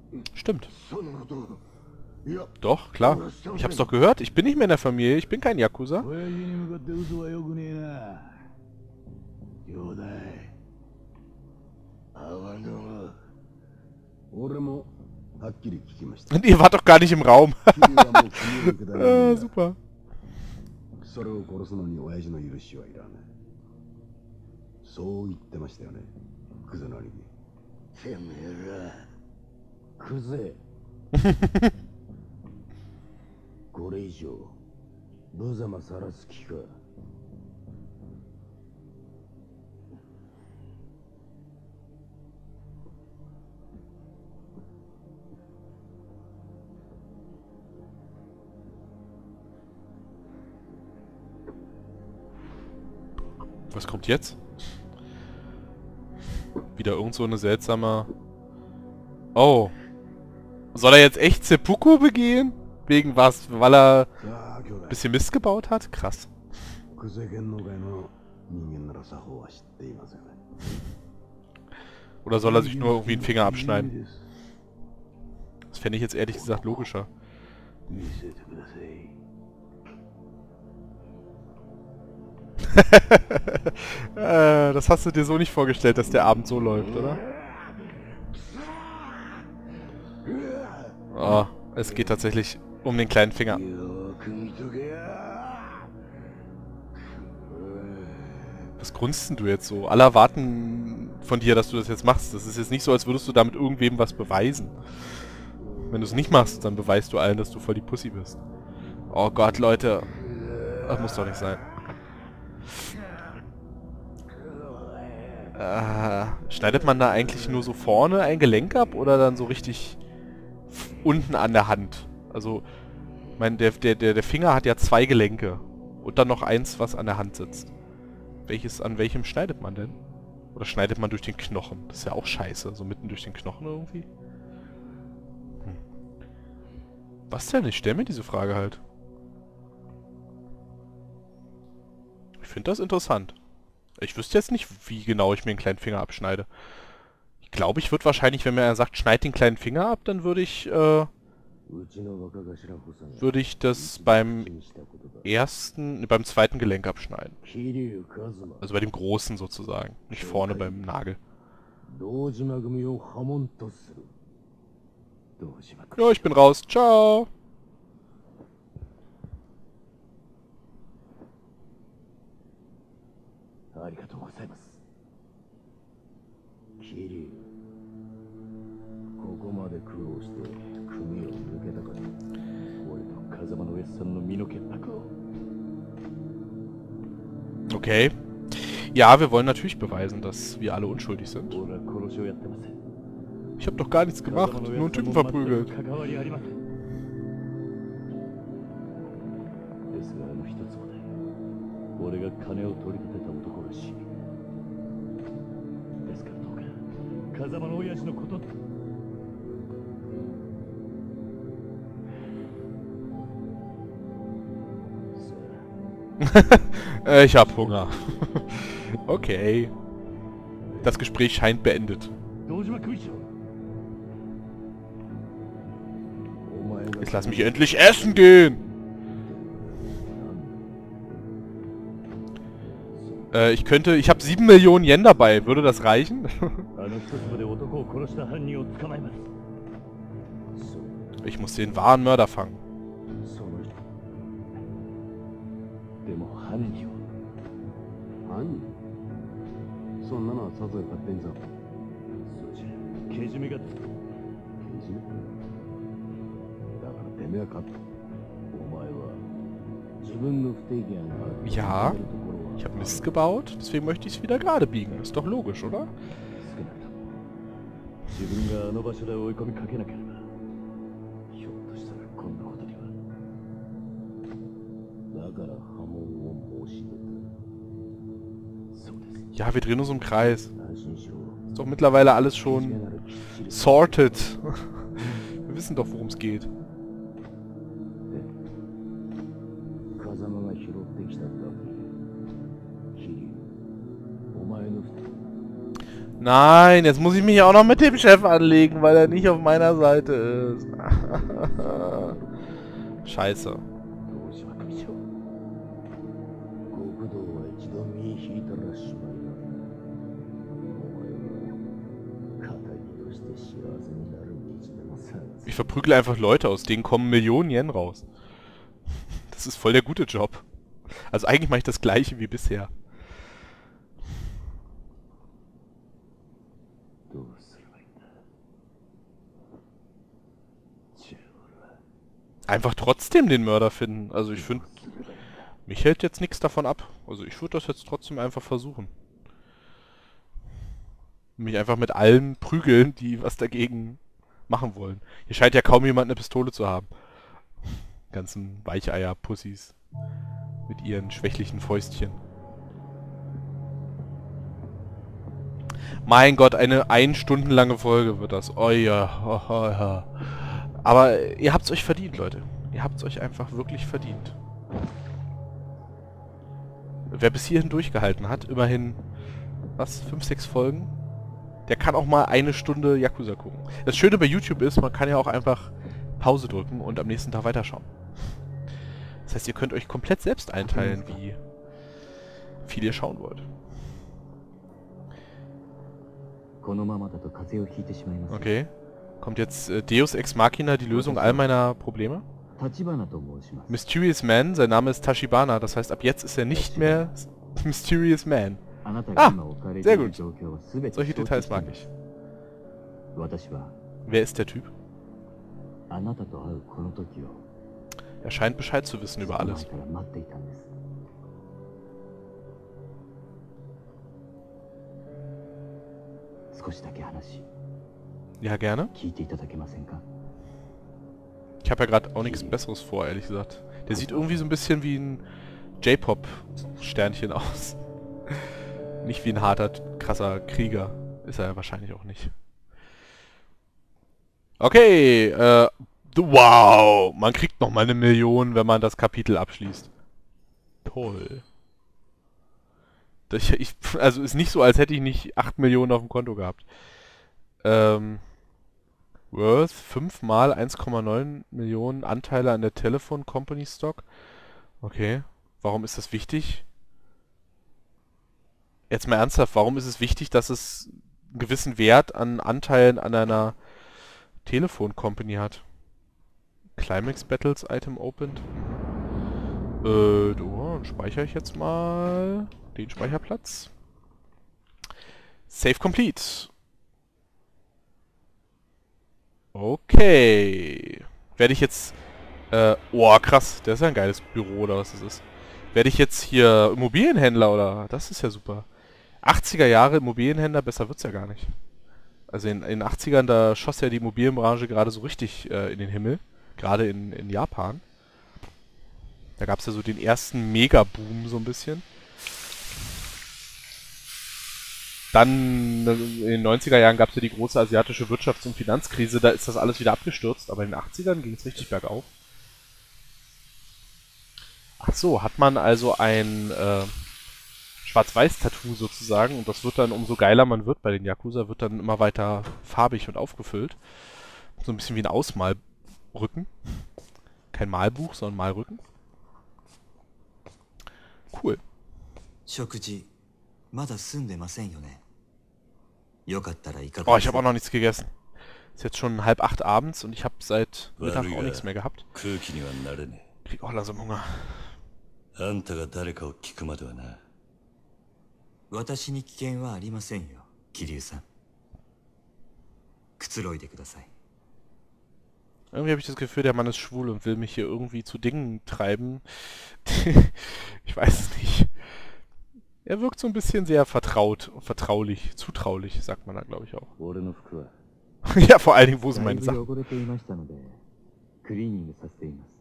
Stimmt. そんなこと。いや、 Doch, klar. Ich hab's doch gehört. Ich bin nicht mehr in der Familie. Ich bin kein Yakuza. 親父に向かって嘘はよくねえな。兄弟。 あわの。俺もはっきり聞きました。 Und ihr wart doch gar nicht im Raum. 君はもう君のくだらないんだ。 Super. それを殺すのに親父の許しはいらない。そう言ってましたよね、クズの兄貴。てめえら、クズ。これ以上無様さらす気か。 Was kommt jetzt? Wieder irgend so eine seltsame... Oh. Soll er jetzt echt Seppuku begehen? Wegen was? Weil er ein bisschen Mist gebaut hat? Krass. Oder soll er sich nur irgendwie einen Finger abschneiden? Das fände ich jetzt ehrlich gesagt logischer. Das hast du dir so nicht vorgestellt, dass der Abend so läuft, oder? Oh, es geht tatsächlich um den kleinen Finger. Was grunzt denn du jetzt so? Alle erwarten von dir, dass du das jetzt machst. Das ist jetzt nicht so, als würdest du damit irgendwem was beweisen. Wenn du es nicht machst, dann beweist du allen, dass du voll die Pussy bist. Oh Gott, Leute. Das muss doch nicht sein. Schneidet man da eigentlich nur so vorne ein Gelenk ab oder dann so richtig unten an der Hand? Also, ich meine, der Finger hat ja 2 Gelenke und dann noch eins, was an der Hand sitzt. An welchem schneidet man denn? Oder schneidet man durch den Knochen? Das ist ja auch scheiße, so mitten durch den Knochen irgendwie. Was denn? Ich stelle mir diese Frage halt. Ich finde das interessant. Ich wüsste jetzt nicht, wie genau ich mir den kleinen Finger abschneide. Ich glaube, ich würde wahrscheinlich, wenn mir einer sagt, schneid den kleinen Finger ab, dann würde ich das beim zweiten Gelenk abschneiden. Also bei dem großen sozusagen, nicht vorne beim Nagel. Ja, ich bin raus. Ciao. Okay. Ja, wir wollen natürlich beweisen, dass wir alle unschuldig sind. Ich habe doch gar nichts gemacht, nur einen Typen verprügelt. Ich hab Hunger. Okay. Das Gespräch scheint beendet. Jetzt lass mich endlich essen gehen! Ich habe 7 Millionen Yen dabei. Würde das reichen? Ich muss den wahren Mörder fangen. Ja, ich habe Mist gebaut, deswegen möchte ich es wieder gerade biegen. Ist doch logisch, oder? Ja, wir drehen uns im Kreis. Ist doch mittlerweile alles schon sorted. Wir wissen doch, worum es geht. Nein, jetzt muss ich mich auch noch mit dem Chef anlegen, weil er nicht auf meiner Seite ist. Scheiße. 堂島組長、極道は一度身引いたらしまいだ。お前は仇として幸せになる道でも探せ。 Ich verprügle einfach Leute, aus denen kommen Millionen Yen raus. Das ist voll der gute Job. Also eigentlich mache ich das gleiche wie bisher. どうすればいいんだ。じゃあ俺は Einfach trotzdem den Mörder finden. Also ich finde, mich hält jetzt nichts davon ab. Also ich würde das jetzt trotzdem einfach versuchen. Mich einfach mit allen prügeln, die was dagegen machen wollen. Hier scheint ja kaum jemand eine Pistole zu haben. Ganzen Weicheier-Pussys. Mit ihren schwächlichen Fäustchen. Mein Gott, eine 1 Stunden lange Folge wird das. Oh ja, oh ja. Aber ihr habt's euch verdient, Leute. Ihr habt's euch einfach wirklich verdient. Wer bis hierhin durchgehalten hat, immerhin, was, 5, 6 Folgen, der kann auch mal 1 Stunde Yakuza gucken. Das Schöne bei YouTube ist, man kann ja auch einfach Pause drücken und am nächsten Tag weiterschauen. Das heißt, ihr könnt euch komplett selbst einteilen, wie viel ihr schauen wollt. このままだと風邪をひいてしまいます。 Okay. Kommt jetzt Deus Ex Machina, die Lösung all meiner Probleme? 橘と申します。 Mysterious Man, sein Name ist Tachibana, das heißt, ab jetzt ist er nicht mehr Mysterious Man. あなたが今置かれてい sehr る gut. 状況をすべて Solche 承知 Details してい mag ま ich. す。私は Wer ist der Typ? あなたと会うこの時を Er scheint Bescheid zu wissen über 前 alles. から待っていたんです。少しだけ話 Ja, gerne. 聞いていただけませんか？ Ich habe ja gerade auch nichts Besseres vor, ehrlich gesagt. Der sieht irgendwie so ein bisschen wie ein J-Pop-Sternchen aus. Nicht wie ein harter, krasser Krieger. Ist er ja wahrscheinlich auch nicht. Okay, wow! Man kriegt nochmal 1 Million, wenn man das Kapitel abschließt. Toll. Also ist nicht so, als hätte ich nicht 8 Millionen auf dem Konto gehabt. Worth 5 mal 1,9 Millionen Anteile an der Telephone Company Stock. Okay. Warum ist das wichtig? Jetzt mal ernsthaft, warum ist es wichtig, dass es einen gewissen Wert an Anteilen an einer Telefon Company hat? Climax Battles Item opened. Dann speichere ich jetzt mal den Speicherplatz. Save complete. Okay. Werde ich jetzt... oh, krass. Das ist ja ein geiles Büro, oder was das ist. Werde ich jetzt hier Immobilienhändler, oder? Das ist ja super. 80er Jahre Immobilienhändler, besser wird's ja gar nicht. Also in den 80ern, da schoss ja die Immobilienbranche gerade so richtig in den Himmel. Gerade in Japan. Da gab's ja so den ersten Megaboom so ein bisschen. Dann in den 90er Jahren gab es ja die große asiatische Wirtschafts- und Finanzkrise, da ist das alles wieder abgestürzt, aber in den 80ern ging es richtig bergauf. Ach so, hat man also ein Schwarz-Weiß-Tattoo sozusagen und das wird dann, umso geiler man wird bei den Yakuza, wird dann immer weiter farbig und aufgefüllt. So ein bisschen wie ein Ausmalrücken. Kein Malbuch, sondern Malrücken. Cool. 食事まだ済んでませんよね。よかったらいか Oh, が ich habe auch noch nichts gegessen. Ist jetzt schon 7:30 abends und ich habe seit Mittag auch nichts mehr gehabt. 空気にはなれね Krieg auch langsam Hunger. え。あんたが誰かを聞くまではな。 私に危険はありませんよ、桐生さん。くつろいでください。 Irgendwie habe ich das Gefühl, der Mann ist schwul und will mich hier irgendwie zu Dingen treiben. Ich weiß es nicht. Er wirkt so ein bisschen sehr vertraulich, zutraulich, sagt man da, glaube ich auch. 俺の服は Ja, vor allen Dingen, wo sind だい meine ぶ Sachen? 汚れていましたのでクリーニングさせています。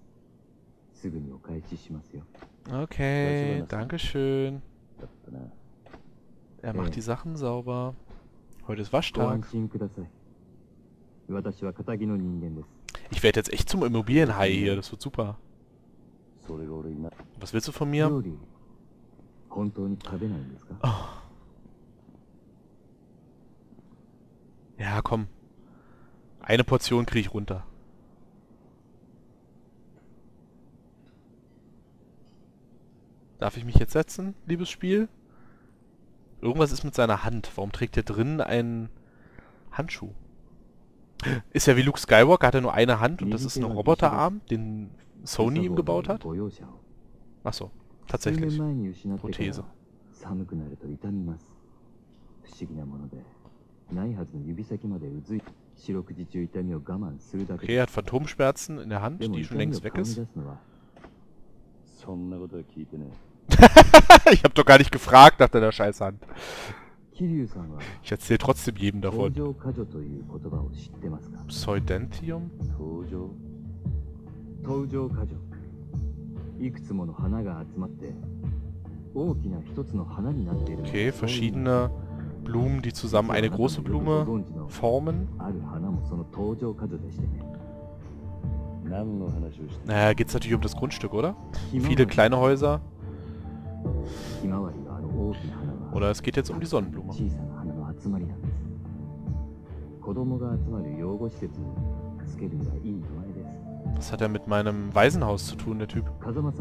すぐにお返ししますよ。 Okay, dankeschön. だったな。 Er macht die Sachen sauber. Heute ist ご Waschtag. 安心ください。私は堅気の人間です。 Ich werde jetzt echt zum Immobilienhai hier, das wird super. それが俺にな。 Was willst du von mir? 料理本当に食べないんですか？ Ja, komm. Eine Portion kriege ich runter. Darf ich mich jetzt setzen, liebes Spiel? Irgendwas ist mit seiner Hand. Warum trägt er drin einen Handschuh? Ist ja wie Luke Skywalker, hat er nur eine Hand und das ist ein Roboterarm, den Sony ihm gebaut hat? Achso, tatsächlich. Prothese. 寒くなると痛みます。不思議なもので、ないはずの指先までうずい、四六時中痛みを我慢するだけ Okay, er hat Phantomschmerzen in der Hand, die schon längst weg ist. そんなことは聞いてね。 Ich hab doch gar nicht gefragt nach deiner scheiß Hand. 桐生さんは Ich erzähle trotzdem jedem 登 davon. 場過剰という言葉を知ってますか？ Pseudentium? 登場登場過剰。いくつもの花が集まって大きな一つの花になっている。 Okay, verschiedene Blumen, die zusammen eine große Blume formen. ある花もその登場過剰でしてね。 何の話をして。 Naja, geht's natürlich um das Grundstück, oder? Viele kleine Häuser. ひまわりのあの大きな花は Oder es geht jetzt um die Sonnenblume. 小さな花の集まりなんです。子供が集まる養護施設につけるにはいい名前です。 Was hat er mit meinem Waisenhaus zu tun, der Typ? 風間さん、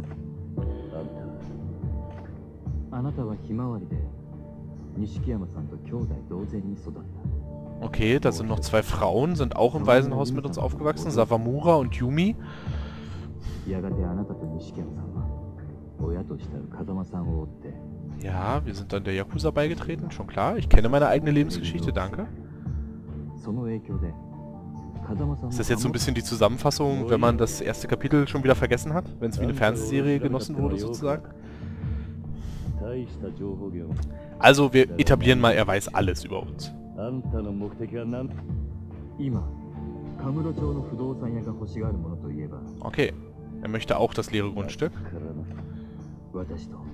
あなたはひまわりで錦山さんと兄弟同然に育った。 Okay, da sind noch zwei Frauen, sind auch im Waisenhaus mit uns aufgewachsen. Sawamura und Yumi. やがてあなたと錦山さんは親と慕う風間さんを追って Ja, wir sind dann der Yakuza beigetreten, schon klar. Ich kenne meine eigene Lebensgeschichte, danke. その影響で風間さんの Ist das jetzt so ein bisschen die Zusammenfassung, wenn man das erste Kapitel schon wieder vergessen hat? Wenn es wie eine Fernsehserie genossen wurde, sozusagen? 大した情報源を。 Also, wir etablieren mal, er weiß alles über uns. あんたの目的は何？ 今カムロ町の不動産屋が欲しがるものといえば Okay, er möchte auch das leere Grundstück. からな。 私と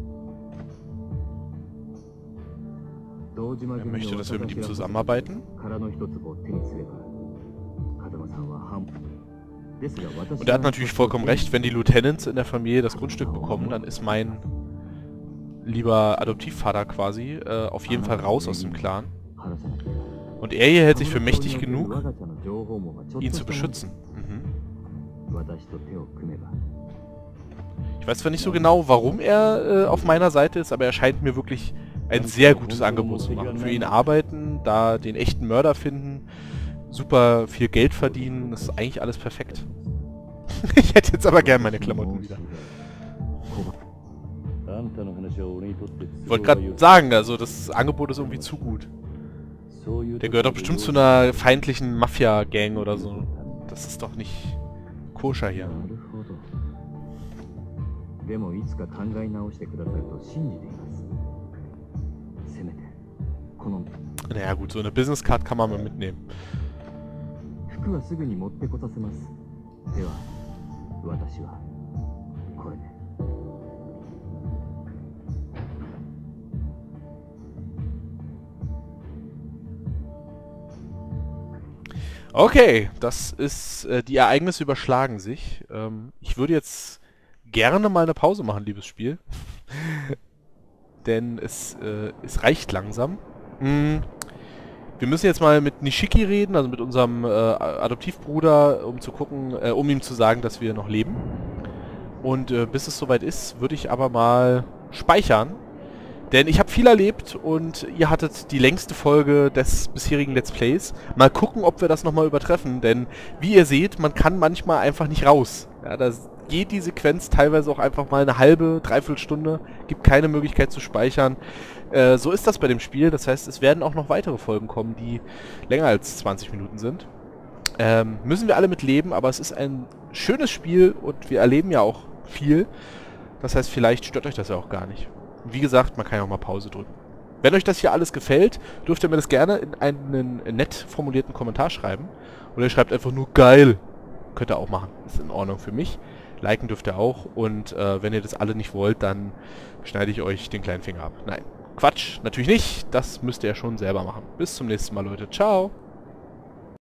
堂島 Er 組の möchte, dass wir mit ihm 若頭 zusammenarbeiten. 殻の一粒を手にすれば風間さんは半ですが私 Und er hat natürlich vollkommen recht, wenn die Lieutenants in der Familie das Grundstück bekommen, dann ist mein lieber Adoptivvater quasi auf jeden Fall raus aus dem Clan. 晴らさなければ Und er hier hält sich für mächtig genug, 我が社の情報網がちょっと ihn し zu たもの beschützen. Mhm. 私と手を組めば Ich weiß zwar nicht so genau, warum er auf meiner Seite ist, aber er scheint mir wirklich ein sehr gutes Angebot zu machen. Für ihn arbeiten, da den echten Mörder finden, super viel Geld verdienen, das ist eigentlich alles perfekt. Ich hätte jetzt aber gern meine Klamotten wieder. あんたの話は俺にとって Ich wollte gerade sagen, also das Angebot ist irgendwie zu gut. そういう Der gehört doch bestimmt zu einer feindlichen Mafia-Gang oder so. Das ist doch nicht koscher hier. なるほどでもいつか考え直してくださると信じていますせめてこの Naja gut, so eine Business Card kann man mal mitnehmen. 服はすぐに持ってこさせますでは私はこれで Okay, das ist, die Ereignisse überschlagen sich. Ich würde jetzt gerne mal eine Pause machen, liebes Spiel. Denn es reicht langsam. Wir müssen jetzt mal mit Nishiki reden, also mit unserem Adoptivbruder, um zu gucken, um ihm zu sagen, dass wir noch leben. Und bis es soweit ist, würde ich aber mal speichern. Denn ich habe viel erlebt und ihr hattet die längste Folge des bisherigen Let's Plays. Mal gucken, ob wir das nochmal übertreffen, denn wie ihr seht, man kann manchmal einfach nicht raus. Ja, da geht die Sequenz teilweise auch einfach mal eine halbe, dreiviertel Stunde, gibt keine Möglichkeit zu speichern. So ist das bei dem Spiel, das heißt, es werden auch noch weitere Folgen kommen, die länger als 20 Minuten sind. Müssen wir alle mit leben, aber es ist ein schönes Spiel und wir erleben ja auch viel. Das heißt, vielleicht stört euch das ja auch gar nicht. Wie gesagt, man kann ja auch mal Pause drücken. Wenn euch das hier alles gefällt, dürft ihr mir das gerne in einen nett formulierten Kommentar schreiben. Oder ihr schreibt einfach nur geil. Könnt ihr auch machen. Ist in Ordnung für mich. Liken dürft ihr auch. Und wenn ihr das alle nicht wollt, dann schneide ich euch den kleinen Finger ab. Nein, Quatsch, natürlich nicht. Das müsst ihr ja schon selber machen. Bis zum nächsten Mal, Leute. Ciao.